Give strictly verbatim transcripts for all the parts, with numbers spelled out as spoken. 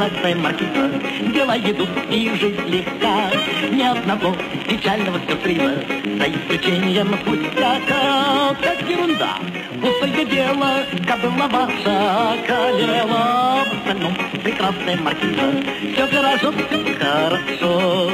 прекрасная маркиза. Дела идут и жизнь легка, ни одного печального сюрприза, за исключением пустяка. Как ерунда, пустое дело, кобыла ваша королева. В остальном прекрасная маркиза, все хорошо, все хорошо.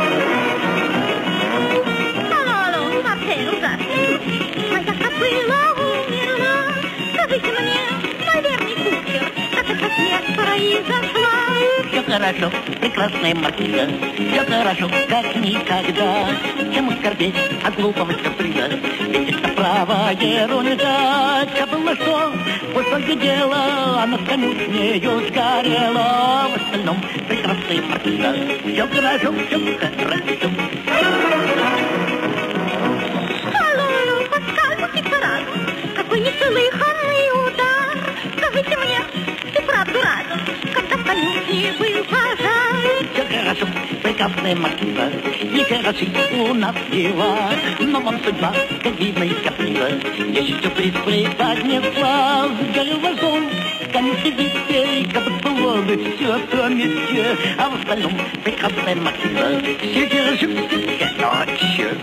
Алло, Марсель, ужасно. Моя кобыла умерла. Скажите мне, мой верный кучер, как эта смерть произошла? Все хорошо, прекрасная маркиза, все хорошо, как никогда. Чем скорбеть от глупого сюрприза, ведь это право ерунда. Кобыла что, пустое дело, она с конюшнею сгорела. В остальном прекрасная маркиза, все хорошо, все хорошо. Алло, алло, подскажите сразу, какой неслыханный удар. Скажите мне, ты правду рада, когда в конюшне был пожар? Все хорошо, прекрасная маркиза, не хороши у нас дела, но вам судьба, как видно из каприза, есть сюрприз преподнесла. Сгорел ваш дом, конюшни везде, как баллоны, все то месте, а в остальном прекрасная маркиза, все хорошо, все хорошо.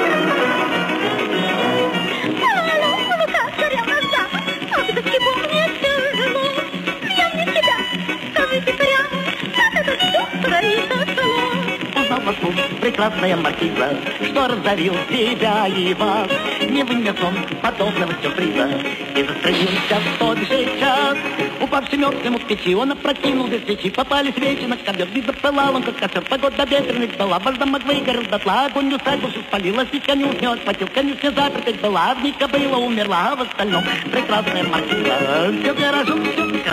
Алло, ну как, царевна дама, ах, до чего мне тяжело? Я не себя, скажите прямо, как это все произошло? Узнал вас муж, прекрасная маркиза, что разорил тебя и вас. Не вынес он подобного сюрприза и застрелился в тот же час. Упавший мертвым в печи, он опрокинул две свечи, попали свечи на ковер, и запылал он, как костер. Погода ветреных была, ваш замок выгорел дотла, огонь усадьбу спалилась, и конюшню отхватил. Конюшня запертая была, в ней кобыла умерла, а в остальном прекрасная маркиза. Все хорошо, все